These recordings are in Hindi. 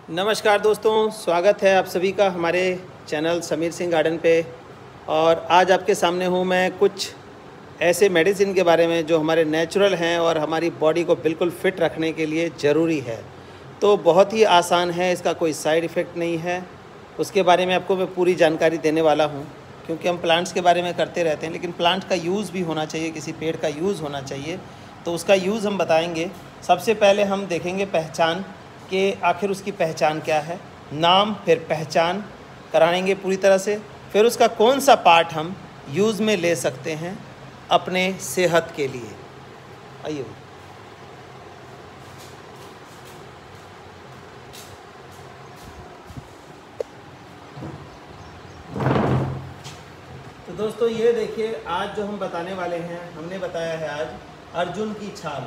नमस्कार दोस्तों, स्वागत है आप सभी का हमारे चैनल समीर सिंह गार्डन पे। और आज आपके सामने हूँ मैं कुछ ऐसे मेडिसिन के बारे में जो हमारे नेचुरल हैं और हमारी बॉडी को बिल्कुल फिट रखने के लिए ज़रूरी है। तो बहुत ही आसान है, इसका कोई साइड इफ़ेक्ट नहीं है। उसके बारे में आपको मैं पूरी जानकारी देने वाला हूँ, क्योंकि हम प्लांट्स के बारे में करते रहते हैं, लेकिन प्लांट का यूज़ भी होना चाहिए, किसी पेड़ का यूज़ होना चाहिए। तो उसका यूज़ हम बताएंगे। सबसे पहले हम देखेंगे पहचान कि आखिर उसकी पहचान क्या है। नाम फिर पहचान कराएंगे पूरी तरह से। फिर उसका कौन सा पार्ट हम यूज़ में ले सकते हैं अपने सेहत के लिए। आइए। तो दोस्तों ये देखिए, आज जो हम बताने वाले हैं, हमने बताया है आज अर्जुन की छाल।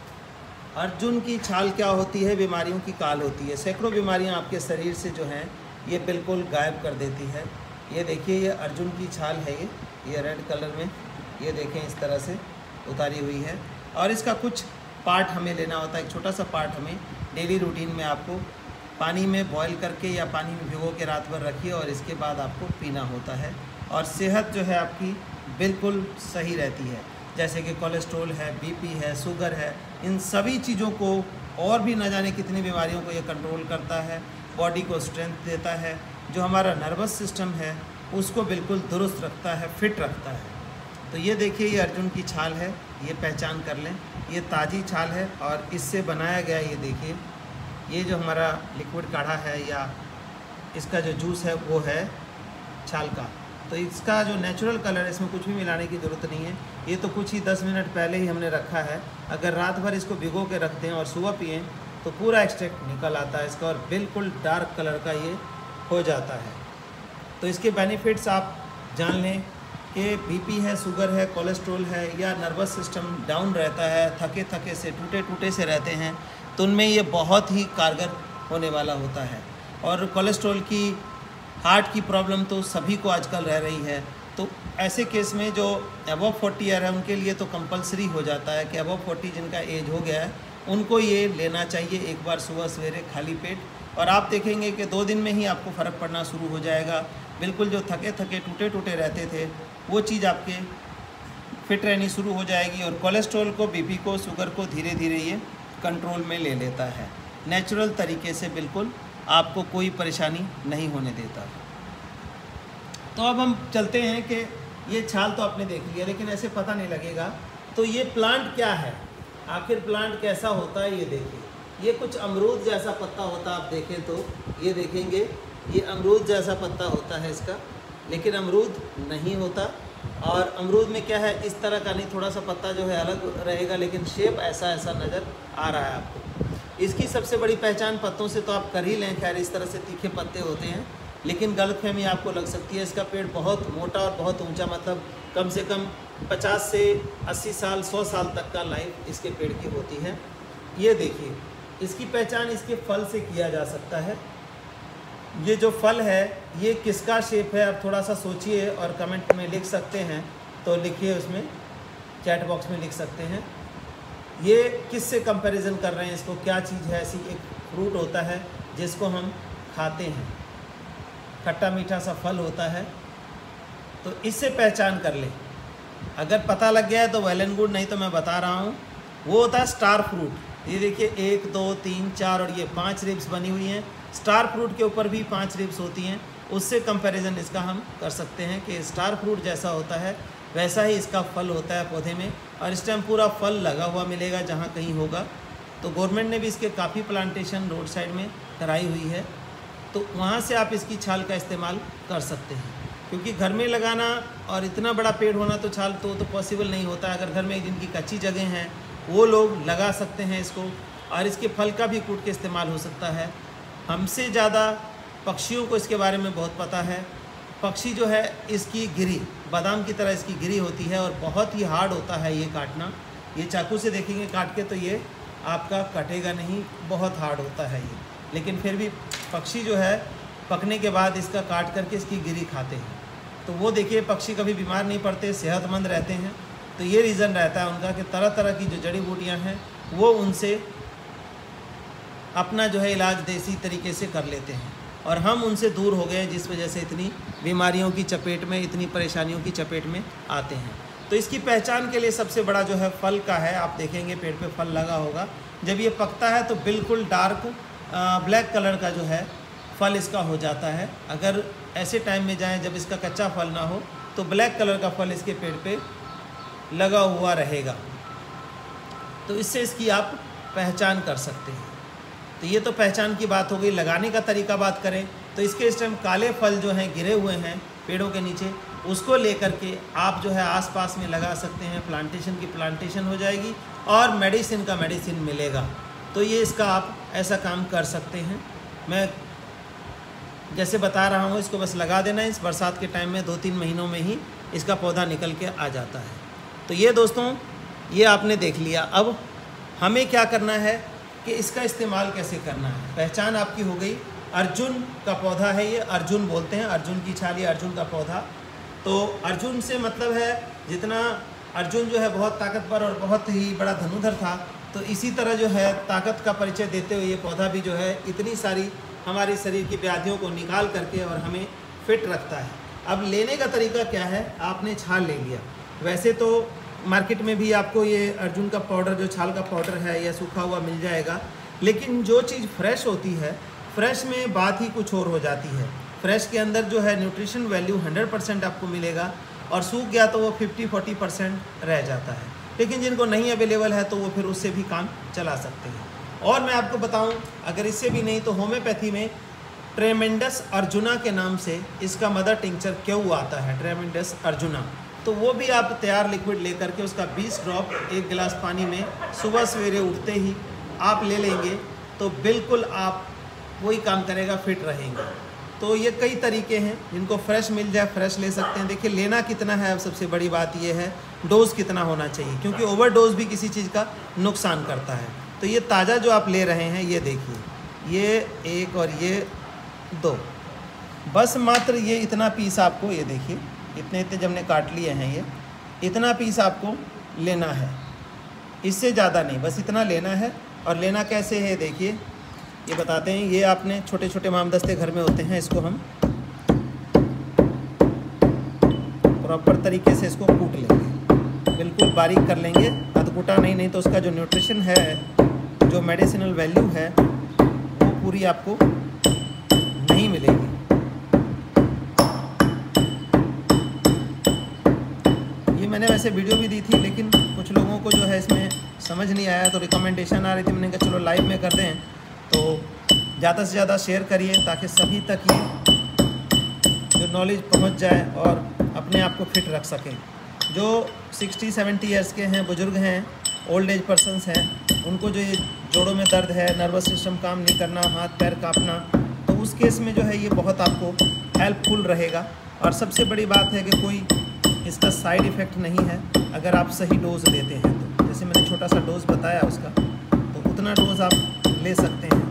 अर्जुन की छाल क्या होती है? बीमारियों की काल होती है। सैकड़ों बीमारियां आपके शरीर से जो हैं ये बिल्कुल गायब कर देती है। ये देखिए, ये अर्जुन की छाल है। ये रेड कलर में, ये देखें इस तरह से उतारी हुई है। और इसका कुछ पार्ट हमें लेना होता है, एक छोटा सा पार्ट हमें डेली रूटीन में आपको पानी में बॉईल करके या पानी में भिगो के रात भर रखिए और इसके बाद आपको पीना होता है। और सेहत जो है आपकी बिल्कुल सही रहती है, जैसे कि कोलेस्ट्रॉल है, बीपी है, शुगर है, इन सभी चीज़ों को और भी न जाने कितनी बीमारियों को ये कंट्रोल करता है। बॉडी को स्ट्रेंथ देता है, जो हमारा नर्वस सिस्टम है उसको बिल्कुल दुरुस्त रखता है, फिट रखता है। तो ये देखिए, ये अर्जुन की छाल है, ये पहचान कर लें। ये ताज़ी छाल है और इससे बनाया गया, ये देखिए, ये जो हमारा लिक्विड काढ़ा है या इसका जो जूस है वो है छाल का। तो इसका जो नेचुरल कलर है, इसमें कुछ भी मिलाने की ज़रूरत नहीं है। ये तो कुछ ही 10 मिनट पहले ही हमने रखा है। अगर रात भर इसको भिगो के रख दें और सुबह पिएँ तो पूरा एक्सट्रैक्ट निकल आता है इसका और बिल्कुल डार्क कलर का ये हो जाता है। तो इसके बेनिफिट्स आप जान लें कि बीपी है, शुगर है, कोलेस्ट्रॉल है या नर्वस सिस्टम डाउन रहता है, थके थके से, टूटे टूटे से रहते हैं, तो उनमें ये बहुत ही कारगर होने वाला होता है। और कोलेस्ट्रॉल की, हार्ट की प्रॉब्लम तो सभी को आजकल रह रही है। तो ऐसे केस में जो अबव 40 ईयर है उनके लिए तो कंपलसरी हो जाता है कि अबव 40 जिनका एज हो गया है उनको ये लेना चाहिए एक बार सुबह सवेरे खाली पेट। और आप देखेंगे कि 2 दिन में ही आपको फ़र्क पड़ना शुरू हो जाएगा। बिल्कुल जो थके थके टूटे टूटे रहते थे वो चीज़ आपके फिट रहनी शुरू हो जाएगी। और कोलेस्ट्रॉल को, बीपी को, शुगर को धीरे धीरे ये कंट्रोल में ले लेता है। नेचुरल तरीके से बिल्कुल आपको कोई परेशानी नहीं होने देता। तो अब हम चलते हैं कि ये छाल तो आपने देख लिया, लेकिन ऐसे पता नहीं लगेगा तो ये प्लांट क्या है, आखिर प्लांट कैसा होता है। ये देखिए, ये कुछ अमरूद जैसा पत्ता होता है। आप देखें तो ये देखेंगे, ये अमरूद जैसा पत्ता होता है इसका, लेकिन अमरूद नहीं होता। और अमरूद में क्या है, इस तरह का नहीं, थोड़ा सा पत्ता जो है अलग रहेगा, लेकिन शेप ऐसा ऐसा नज़र आ रहा है आपको। इसकी सबसे बड़ी पहचान, पत्तों से तो आप कर ही लें, खैर इस तरह से तीखे पत्ते होते हैं, लेकिन गलतफहमी आपको लग सकती है। इसका पेड़ बहुत मोटा और बहुत ऊंचा, मतलब कम से कम 50 से 80 साल, 100 साल तक का लाइफ इसके पेड़ की होती है। ये देखिए, इसकी पहचान इसके फल से किया जा सकता है। ये जो फल है ये किसका शेप है, आप थोड़ा सा सोचिए और कमेंट में लिख सकते हैं, तो लिखिए, उसमें चैट बॉक्स में लिख सकते हैं। ये किससे कंपैरिजन कर रहे हैं इसको, क्या चीज़ है ऐसी। एक फ्रूट होता है जिसको हम खाते हैं, खट्टा मीठा सा फल होता है, तो इससे पहचान कर ले। अगर पता लग गया है तो वेल एंड गुड, नहीं तो मैं बता रहा हूँ, वो होता है स्टार फ्रूट। ये देखिए, 1 2 3 4 और ये 5 रिब्स बनी हुई हैं। स्टार फ्रूट के ऊपर भी 5 रिब्स होती हैं। उससे कंपैरिजन इसका हम कर सकते हैं कि स्टार फ्रूट जैसा होता है वैसा ही इसका फल होता है पौधे में। और इस टाइम पूरा फल लगा हुआ मिलेगा जहाँ कहीं होगा। तो गवर्नमेंट ने भी इसके काफ़ी प्लांटेशन रोड साइड में कराई हुई है, तो वहाँ से आप इसकी छाल का इस्तेमाल कर सकते हैं। क्योंकि घर में लगाना और इतना बड़ा पेड़ होना तो छाल तो पॉसिबल नहीं होता। अगर घर में जिनकी कच्ची जगह हैं वो लोग लगा सकते हैं इसको, और इसके फल का भी कूट के इस्तेमाल हो सकता है। हमसे ज़्यादा पक्षियों को इसके बारे में बहुत पता है। पक्षी जो है, इसकी गिरी बादाम की तरह इसकी गिरी होती है और बहुत ही हार्ड होता है ये काटना। ये चाकू से देखेंगे काट के तो ये आपका कटेगा नहीं, बहुत हार्ड होता है ये। लेकिन फिर भी पक्षी जो है पकने के बाद इसका काट करके इसकी गिरी खाते हैं। तो वो देखिए, पक्षी कभी बीमार नहीं पड़ते, सेहतमंद रहते हैं। तो ये रीज़न रहता है उनका कि तरह तरह की जो जड़ी बूटियाँ हैं वो उनसे अपना जो है इलाज देसी तरीके से कर लेते हैं और हम उनसे दूर हो गए, जिस वजह से इतनी बीमारियों की चपेट में, इतनी परेशानियों की चपेट में आते हैं। तो इसकी पहचान के लिए सबसे बड़ा जो है फल का है। आप देखेंगे पेड़ पे फल लगा होगा, जब ये पकता है तो बिल्कुल डार्क ब्लैक कलर का जो है फल इसका हो जाता है। अगर ऐसे टाइम में जाएं जब इसका कच्चा फल ना हो तो ब्लैक कलर का फल इसके पेड़ पे लगा हुआ रहेगा। तो इससे इसकी आप पहचान कर सकते हैं। तो ये तो पहचान की बात हो गई। लगाने का तरीका बात करें तो इसके इस टाइम काले फल जो हैं गिरे हुए हैं पेड़ों के नीचे, उसको लेकर के आप जो है आसपास में लगा सकते हैं। प्लांटेशन की प्लांटेशन हो जाएगी और मेडिसिन का मेडिसिन मिलेगा। तो ये इसका आप ऐसा काम कर सकते हैं। मैं जैसे बता रहा हूँ, इसको बस लगा देना है। इस बरसात के टाइम में 2-3 महीनों में ही इसका पौधा निकल के आ जाता है। तो ये दोस्तों, ये आपने देख लिया। अब हमें क्या करना है कि इसका इस्तेमाल कैसे करना है। पहचान आपकी हो गई। अर्जुन का पौधा है ये, अर्जुन बोलते हैं, अर्जुन की छाल, ये अर्जुन का पौधा। तो अर्जुन से मतलब है, जितना अर्जुन जो है बहुत ताकतवर और बहुत ही बड़ा धनुधर था, तो इसी तरह जो है ताकत का परिचय देते हुए ये पौधा भी जो है इतनी सारी हमारे शरीर की व्याधियों को निकाल करके और हमें फिट रखता है। अब लेने का तरीका क्या है, आपने छाल ले लिया। वैसे तो मार्केट में भी आपको ये अर्जुन का पाउडर, जो छाल का पाउडर है, या सूखा हुआ मिल जाएगा। लेकिन जो चीज़ फ्रेश होती है, फ्रेश में बात ही कुछ और हो जाती है। फ्रेश के अंदर जो है न्यूट्रिशन वैल्यू 100% आपको मिलेगा और सूख गया तो वो 50-40% रह जाता है। लेकिन जिनको नहीं अवेलेबल है तो वो फिर उससे भी काम चला सकते हैं। और मैं आपको बताऊं, अगर इससे भी नहीं तो होम्योपैथी में ट्रेमेंडस अर्जुना के नाम से इसका मदर टिंक्चर क्यों आता है, ट्रेमेंडस अर्जुना। तो वो भी आप तैयार लिक्विड लेकर के उसका 20 ड्रॉप 1 गिलास पानी में सुबह सवेरे उठते ही आप ले लेंगे तो बिल्कुल आप वही काम करेगा, फिट रहेंगे। तो ये कई तरीके हैं, जिनको फ्रेश मिल जाए फ्रेश ले सकते हैं। देखिए लेना कितना है, अब सबसे बड़ी बात ये है डोज कितना होना चाहिए, क्योंकि ओवर डोज भी किसी चीज़ का नुकसान करता है। तो ये ताज़ा जो आप ले रहे हैं, ये देखिए, ये 1 और ये 2, बस मात्र ये इतना पीस आपको, ये देखिए इतने जब हमने काट लिए हैं, ये इतना पीस आपको लेना है, इससे ज़्यादा नहीं, बस इतना लेना है। और लेना कैसे है देखिए, ये बताते हैं। ये आपने छोटे छोटे मामदस्ते घर में होते हैं, इसको हम प्रॉपर तरीके से इसको कूट लेंगे, बिल्कुल बारीक कर लेंगे, अधकुटा नहीं तो उसका जो न्यूट्रिशन है, जो मेडिसिनल वैल्यू है, वो पूरी आपको नहीं मिलेगी। ये मैंने वैसे वीडियो भी दी थी, लेकिन कुछ लोगों को जो है इसमें समझ नहीं आया, तो रिकमेंडेशन आ रही थी, मैंने कहा चलो लाइव में कर दें। तो ज़्यादा से ज़्यादा शेयर करिए ताकि सभी तक ये जो नॉलेज पहुंच जाए और अपने आप को फिट रख सकें। जो 60-70 ईयर्स के हैं, बुज़ुर्ग हैं, ओल्ड एज पर्सनस हैं, उनको जो ये जोड़ों में दर्द है, नर्वस सिस्टम काम नहीं करना, हाथ पैर कांपना, तो उस केस में जो है ये बहुत आपको हेल्पफुल रहेगा। और सबसे बड़ी बात है कि कोई इसका साइड इफ़ेक्ट नहीं है अगर आप सही डोज लेते हैं। तो जैसे मैंने छोटा सा डोज बताया उसका, तो उतना डोज आप ले सकते हैं।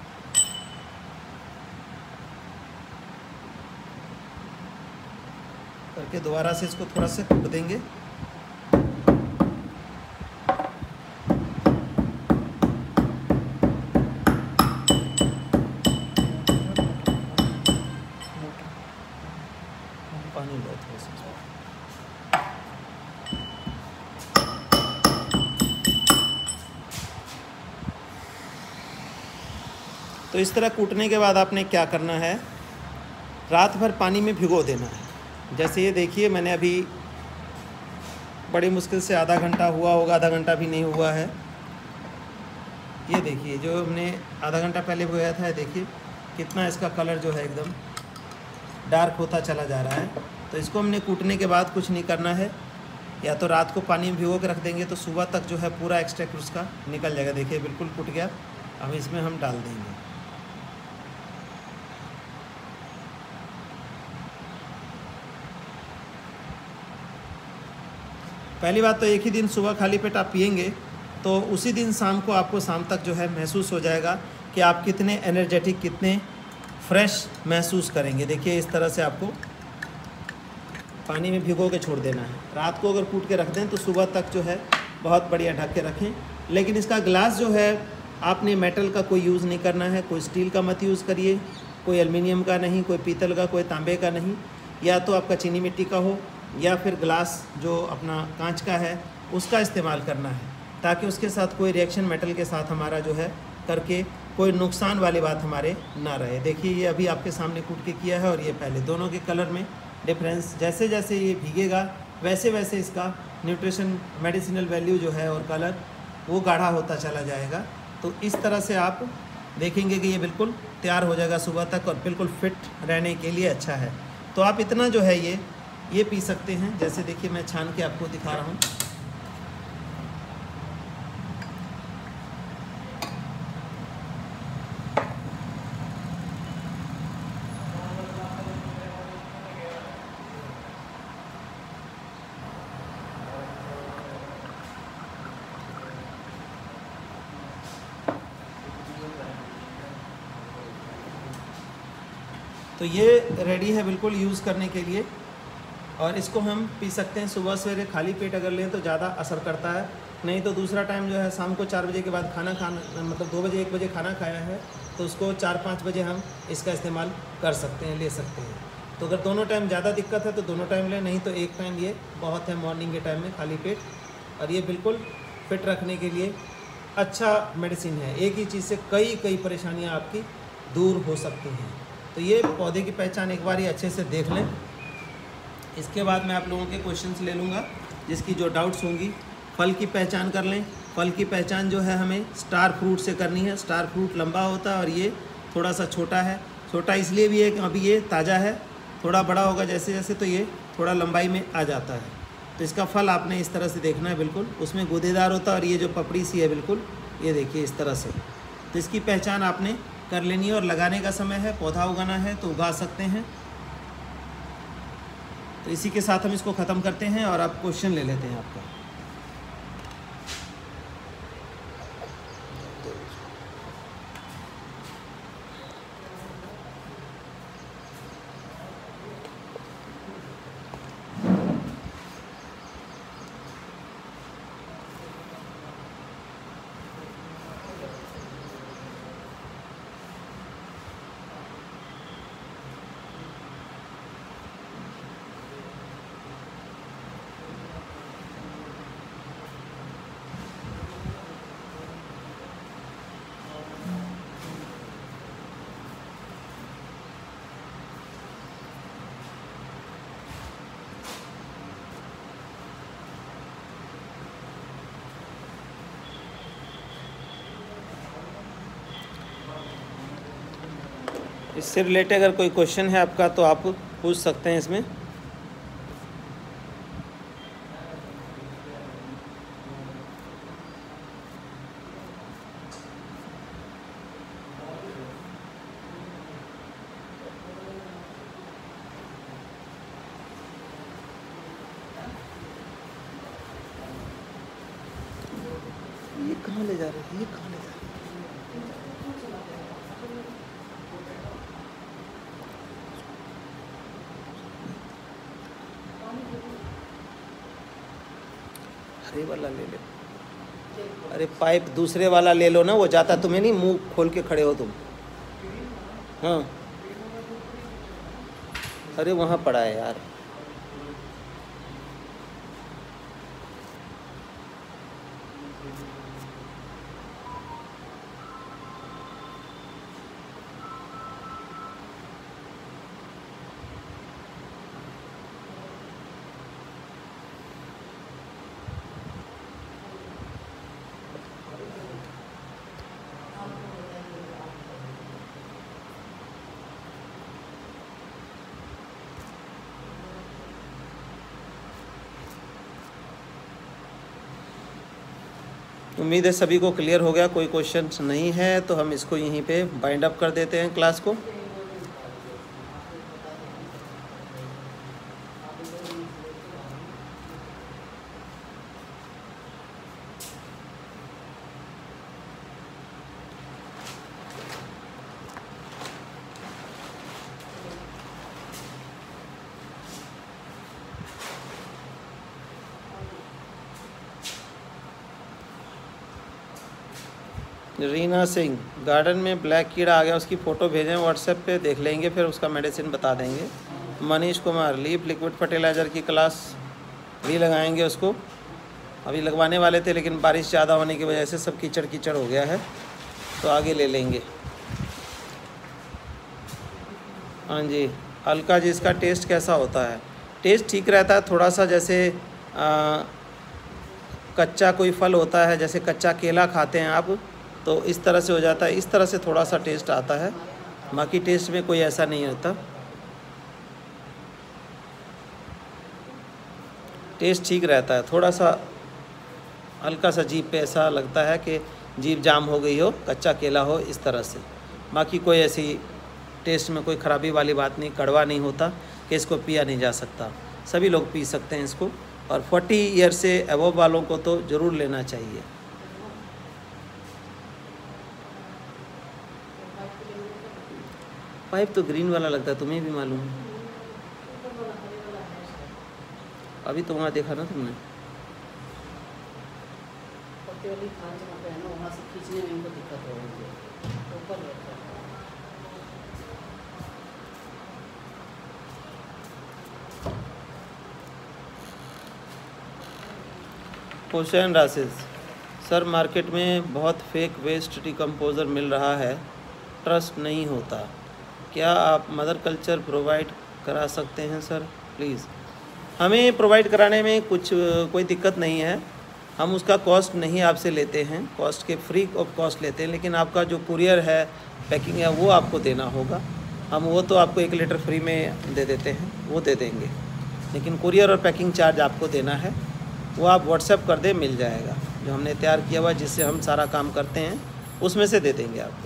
करके दोबारा से इसको थोड़ा सा कूट देंगे। पानी लो थोड़ा सा। तो इस तरह कूटने के बाद आपने क्या करना है, रात भर पानी में भिगो देना है। जैसे ये देखिए, मैंने अभी बड़ी मुश्किल से आधा घंटा हुआ होगा, आधा घंटा भी नहीं हुआ है। ये देखिए जो हमने आधा घंटा पहले भिगोया था, देखिए कितना इसका कलर जो है एकदम डार्क होता चला जा रहा है। तो इसको हमने कूटने के बाद कुछ नहीं करना है, या तो रात को पानी में भिगो के रख देंगे तो सुबह तक जो है पूरा एक्सट्रैक्ट उसका निकल जाएगा। देखिए बिल्कुल कूट गया। अब इसमें हम डाल देंगे। पहली बात तो एक ही दिन सुबह खाली पेट आप पिएंगे तो उसी दिन शाम को आपको शाम तक जो है महसूस हो जाएगा कि आप कितने एनर्जेटिक, कितने फ्रेश महसूस करेंगे। देखिए इस तरह से आपको पानी में भिगो के छोड़ देना है। रात को अगर कूट के रख दें तो सुबह तक जो है बहुत बढ़िया ढक के रखें। लेकिन इसका ग्लास जो है आपने मेटल का कोई यूज़ नहीं करना है, कोई स्टील का मत यूज़ करिए, कोई एल्युमिनियम का नहीं, कोई पीतल का, कोई तांबे का नहीं, या तो आपका चीनी मिट्टी का हो या फिर ग्लास जो अपना कांच का है उसका इस्तेमाल करना है, ताकि उसके साथ कोई रिएक्शन मेटल के साथ हमारा जो है करके कोई नुकसान वाली बात हमारे ना रहे। देखिए ये अभी आपके सामने कूट के किया है और ये पहले, दोनों के कलर में डिफरेंस, जैसे जैसे ये भीगेगा वैसे वैसे इसका न्यूट्रिशन मेडिसिनल वैल्यू जो है और कलर वो गाढ़ा होता चला जाएगा। तो इस तरह से आप देखेंगे कि ये बिल्कुल तैयार हो जाएगा सुबह तक और बिल्कुल फिट रहने के लिए अच्छा है। तो आप इतना जो है ये पी सकते हैं। जैसे देखिए मैं छान के आपको दिखा रहा हूँ। तो ये रेडी है बिल्कुल यूज़ करने के लिए, और इसको हम पी सकते हैं सुबह सवेरे खाली पेट अगर लें तो ज़्यादा असर करता है। नहीं तो दूसरा टाइम जो है शाम को 4 बजे के बाद खाना मतलब 2 बजे 1 बजे खाना खाया है तो उसको 4-5 बजे हम इसका इस्तेमाल कर सकते हैं, ले सकते हैं। तो अगर दोनों टाइम ज़्यादा दिक्कत है तो दोनों टाइम लें, नहीं तो एक टाइम ये बहुत है मॉर्निंग के टाइम में खाली पेट। और ये बिल्कुल फिट रखने के लिए अच्छा मेडिसिन है। एक ही चीज़ से कई परेशानियाँ आपकी दूर हो सकती हैं। तो ये पौधे की पहचान एक बार ही अच्छे से देख लें। इसके बाद मैं आप लोगों के क्वेश्चंस ले लूँगा, जिसकी जो डाउट्स होंगी। फल की पहचान कर लें। फल की पहचान जो है हमें स्टार फ्रूट से करनी है। स्टार फ्रूट लंबा होता है और ये थोड़ा सा छोटा है। छोटा इसलिए भी है कि अभी ये ताज़ा है, थोड़ा बड़ा होगा जैसे जैसे तो ये थोड़ा लंबाई में आ जाता है। तो इसका फल आपने इस तरह से देखना है, बिल्कुल उसमें गूदेदार होता है और ये जो पपड़ी सी है बिल्कुल ये देखिए इस तरह से। तो इसकी पहचान आपने कर लेनी है। और लगाने का समय है, पौधा उगाना है तो उगा सकते हैं। तो इसी के साथ हम इसको ख़त्म करते हैं और आप क्वेश्चन ले लेते हैं आपका। इससे रिलेटेड अगर कोई क्वेश्चन है आपका तो आप पूछ सकते हैं इसमें। ये कहाँ ले जा रहे हैं, ये कहाँ ले जा रहे हैं? हरे वाला ले ले। अरे पाइप दूसरे वाला ले लो ना, वो जाता तुम्हें नहीं, मुंह खोल के खड़े हो तुम। हाँ अरे वहाँ पड़ा है यार। उम्मीद है सभी को क्लियर हो गया। कोई क्वेश्चन नहीं है तो हम इसको यहीं पे बाइंड अप कर देते हैं क्लास को। रीना सिंह, गार्डन में ब्लैक कीड़ा आ गया, उसकी फ़ोटो भेजें व्हाट्सएप पे, देख लेंगे फिर उसका मेडिसिन बता देंगे। Manish Kumar, leaf liquid fertiliser की क्लास भी लगाएंगे उसको, अभी लगवाने वाले थे लेकिन बारिश ज़्यादा होने की वजह से सब कीचड़ कीचड़ हो गया है, तो आगे ले लेंगे। हाँ जी, अलका जी, इसका टेस्ट कैसा होता है? टेस्ट ठीक रहता है, थोड़ा सा जैसे कच्चा कोई फल होता है, जैसे कच्चा केला खाते हैं आप, तो इस तरह से हो जाता है, इस तरह से थोड़ा सा टेस्ट आता है, बाकी टेस्ट में कोई ऐसा नहीं होता। टेस्ट ठीक रहता है, थोड़ा सा हल्का सा जीभ पे ऐसा लगता है कि जीभ जाम हो गई हो, कच्चा केला हो, इस तरह से। बाकी कोई ऐसी टेस्ट में कोई ख़राबी वाली बात नहीं, कड़वा नहीं होता कि इसको पिया नहीं जा सकता, सभी लोग पी सकते हैं इसको, और 40 ईयर से अबव वालों को तो ज़रूर लेना चाहिए। पाइप तो ग्रीन वाला लगता है, तुम्हें भी मालूम है, अभी तो वहाँ देखा ना तुमने। हुसैन राशिद, सर मार्केट में बहुत फेक वेस्ट डिकम्पोज़र मिल रहा है, ट्रस्ट नहीं होता, क्या आप मदर कल्चर प्रोवाइड करा सकते हैं सर प्लीज़? हमें प्रोवाइड कराने में कोई दिक्कत नहीं है, हम उसका कॉस्ट नहीं आपसे लेते हैं, कॉस्ट के फ्री ऑफ कॉस्ट लेते हैं, लेकिन आपका जो कुरियर है, पैकिंग है, वो आपको देना होगा। हम वो तो आपको 1 लीटर फ्री में दे देते हैं, वो दे देंगे, लेकिन कुरियर और पैकिंग चार्ज आपको देना है, वो आप व्हाट्सएप कर दें, मिल जाएगा। जो हमने तैयार किया हुआ जिससे हम सारा काम करते हैं उसमें से दे देंगे आपको।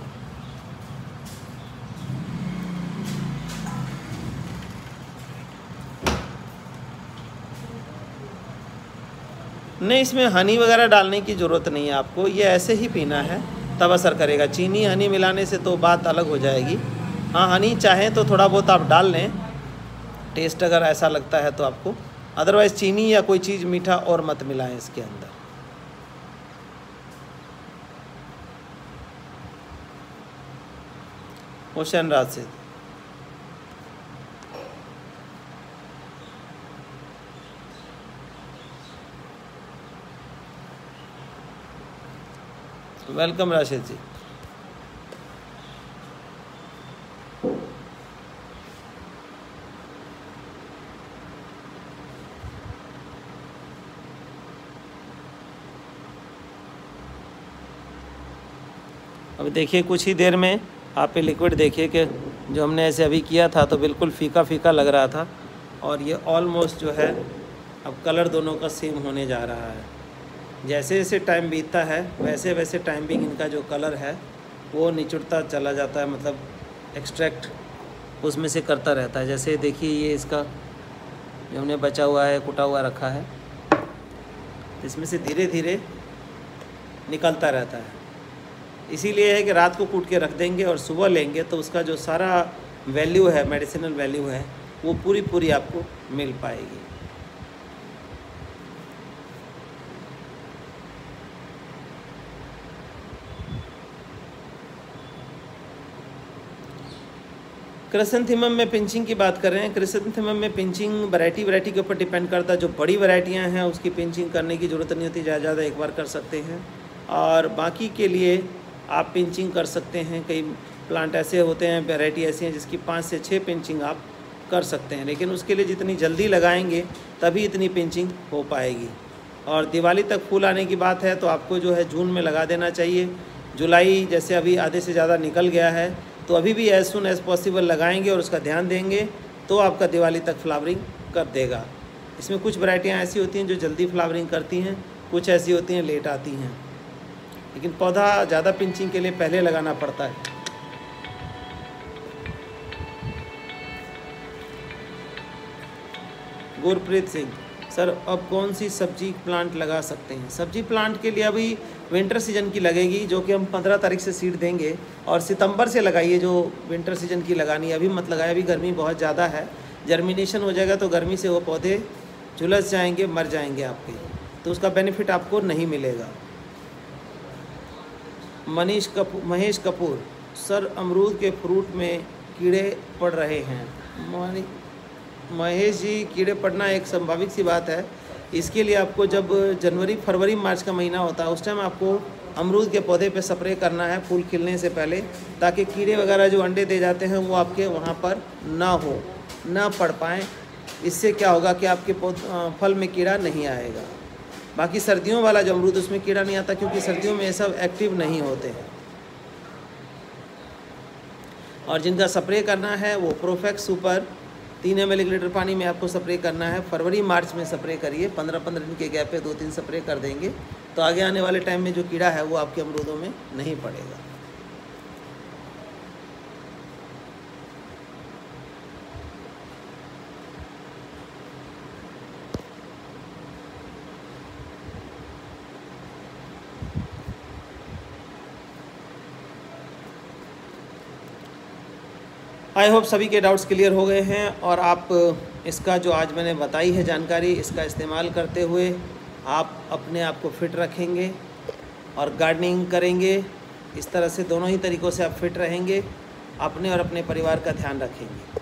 नहीं, इसमें हनी वगैरह डालने की ज़रूरत नहीं है आपको, ये ऐसे ही पीना है, तब असर करेगा। चीनी हनी मिलाने से तो बात अलग हो जाएगी। हाँ, हनी चाहें तो थोड़ा बहुत आप डाल लें, टेस्ट अगर ऐसा लगता है तो आपको, अदरवाइज़ चीनी या कोई चीज़ मीठा और मत मिलाएं इसके अंदर। हुसैन राशिद, वेलकम राशिद जी। अब देखिए कुछ ही देर में आप ये लिक्विड देखिए कि जो हमने ऐसे अभी किया था तो बिल्कुल फीका फीका लग रहा था, और ये ऑलमोस्ट जो है अब कलर दोनों का सेम होने जा रहा है। जैसे जैसे टाइम बीतता है वैसे वैसे टाइमिंग इनका जो कलर है वो निचुड़ता चला जाता है, मतलब एक्सट्रैक्ट उसमें से करता रहता है। जैसे देखिए ये इसका जो हमने बचा हुआ है, कुटा हुआ रखा है, इसमें से धीरे धीरे निकलता रहता है। इसीलिए है कि रात को कूट के रख देंगे और सुबह लेंगे तो उसका जो सारा वैल्यू है, मेडिसिनल वैल्यू है, वो पूरी आपको मिल पाएगी। क्रिसैंथेमम में पिंचिंग की बात कर रहे हैं। क्रिसैंथेमम में पिंचिंग वैरायटी के ऊपर डिपेंड करता है। जो बड़ी वैरायटियां हैं उसकी पिंचिंग करने की ज़रूरत नहीं होती, ज़्यादा एक बार कर सकते हैं, और बाकी के लिए आप पिंचिंग कर सकते हैं। कई प्लांट ऐसे होते हैं, वैरायटी ऐसी हैं जिसकी 5 से 6 पिंचिंग आप कर सकते हैं, लेकिन उसके लिए जितनी जल्दी लगाएंगे तभी इतनी पिंचिंग हो पाएगी। और दिवाली तक फूल आने की बात है तो आपको जो है जून में लगा देना चाहिए। जुलाई जैसे अभी आधे से ज़्यादा निकल गया है तो अभी भी एज़ सून एज़ पॉसिबल लगाएंगे और उसका ध्यान देंगे तो आपका दिवाली तक फ्लावरिंग कर देगा। इसमें कुछ वैरायटियाँ ऐसी होती हैं जो जल्दी फ्लावरिंग करती हैं, कुछ ऐसी होती हैं लेट आती हैं, लेकिन पौधा ज़्यादा पिंचिंग के लिए पहले लगाना पड़ता है। गुरप्रीत सिंह, सर अब कौन सी सब्जी प्लांट लगा सकते हैं? सब्जी प्लांट के लिए अभी विंटर सीजन की लगेगी, जो कि हम 15 तारीख से सीड देंगे, और सितंबर से लगाइए जो विंटर सीजन की लगानी है। अभी मत लगाए, अभी गर्मी बहुत ज़्यादा है, जर्मिनेशन हो जाएगा तो गर्मी से वो पौधे झुलस जाएंगे, मर जाएंगे आपके, तो उसका बेनिफिट आपको नहीं मिलेगा। महेश कपूर, सर अमरूद के फ्रूट में कीड़े पड़ रहे हैं। महेश जी, कीड़े पड़ना एक संभावित सी बात है। इसके लिए आपको जब जनवरी फरवरी मार्च का महीना होता है उस टाइम आपको अमरूद के पौधे पे स्प्रे करना है फूल खिलने से पहले, ताकि कीड़े वगैरह जो अंडे दे जाते हैं वो आपके वहाँ पर ना पड़ पाएँ। इससे क्या होगा कि आपके फल में कीड़ा नहीं आएगा। बाकी सर्दियों वाला जो अमरूद उसमें कीड़ा नहीं आता, क्योंकि सर्दियों में ये सब एक्टिव नहीं होते हैं। और जिनका स्प्रे करना है वो प्रोफेक्स सुपर 3 ml पानी में आपको स्प्रे करना है। फरवरी मार्च में स्प्रे करिए, 15-15 दिन के गैप पे 2-3 स्प्रे कर देंगे तो आगे आने वाले टाइम में जो कीड़ा है वो आपके अमरूदों में नहीं पड़ेगा। आई होप सभी के डाउट्स क्लियर हो गए हैं और आप इसका जो आज मैंने बताई है जानकारी, इसका इस्तेमाल करते हुए आप अपने आप को फिट रखेंगे और गार्डनिंग करेंगे। इस तरह से दोनों ही तरीक़ों से आप फिट रहेंगे, अपने और अपने परिवार का ध्यान रखेंगे।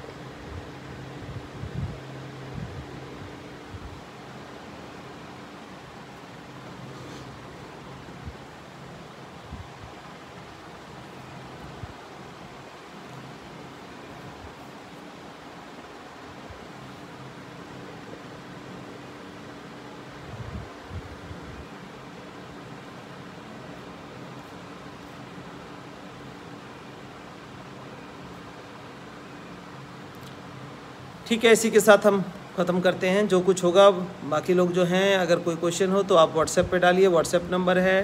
ठीक है, इसी के साथ हम ख़त्म करते हैं। जो कुछ होगा, बाकी लोग जो हैं अगर कोई क्वेश्चन हो तो आप व्हाट्सएप पे डालिए। व्हाट्सएप नंबर है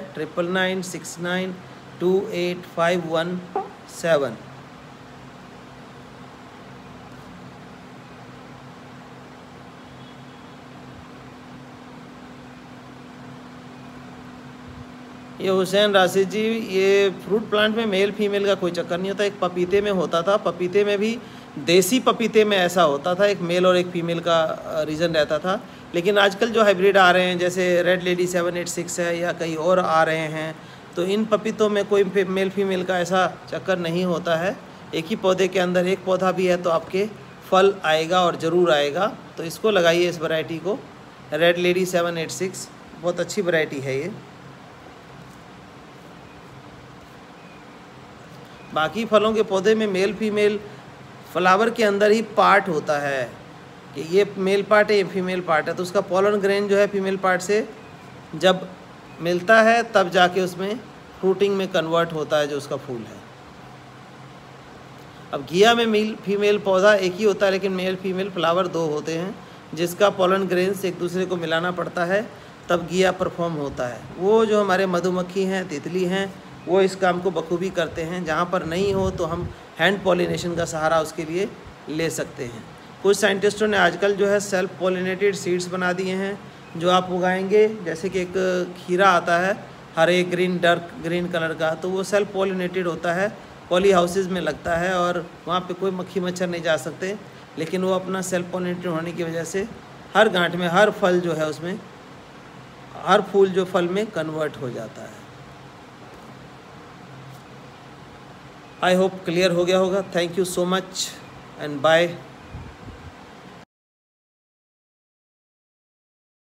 9996928517। ये हुसैन राशिद जी, ये फ्रूट प्लांट में मेल फीमेल का कोई चक्कर नहीं होता। एक पपीते में होता था, पपीते में भी देसी पपीते में ऐसा होता था, एक मेल और एक फीमेल का रीज़न रहता था। लेकिन आजकल जो हाइब्रिड आ रहे हैं जैसे रेड लेडी 786 है या कई और आ रहे हैं, तो इन पपीतों में कोई मेल फीमेल का ऐसा चक्कर नहीं होता है। एक ही पौधे के अंदर एक पौधा भी है तो आपके फल आएगा और ज़रूर आएगा। तो इसको लगाइए, इस वैरायटी को, रेड लेडी 786, बहुत अच्छी वैरायटी है ये। बाकी फलों के पौधे में मेल फीमेल फ्लावर के अंदर ही पार्ट होता है कि ये मेल पार्ट है ये फीमेल पार्ट है, तो उसका पॉलन ग्रेन जो है फीमेल पार्ट से जब मिलता है तब जाके उसमें फ्रूटिंग में कन्वर्ट होता है जो उसका फूल है। अब घिया में मेल फीमेल पौधा एक ही होता है लेकिन मेल फीमेल फ्लावर 2 होते हैं, जिसका पॉलन ग्रेन्स एक दूसरे को मिलाना पड़ता है तब घिया परफॉर्म होता है। वो जो हमारे मधुमक्खी हैं, तितली हैं, वो इस काम को बखूबी करते हैं। जहाँ पर नहीं हो तो हम हैंड पॉलिनेशन का सहारा उसके लिए ले सकते हैं। कुछ साइंटिस्टों ने आजकल जो है सेल्फ पॉलिनेटेड सीड्स बना दिए हैं जो आप उगाएंगे। जैसे कि एक खीरा आता है हरे ग्रीन डार्क ग्रीन कलर का, तो वो सेल्फ पॉलिनेटेड होता है, पॉली हाउसेस में लगता है और वहाँ पे कोई मक्खी मच्छर नहीं जा सकते, लेकिन वो अपना सेल्फ पॉलिनेटेड होने की वजह से हर गांठ में हर फल जो है उसमें हर फूल जो फल में कन्वर्ट हो जाता है। आई होप क्लियर हो गया होगा। Thank you so much and bye.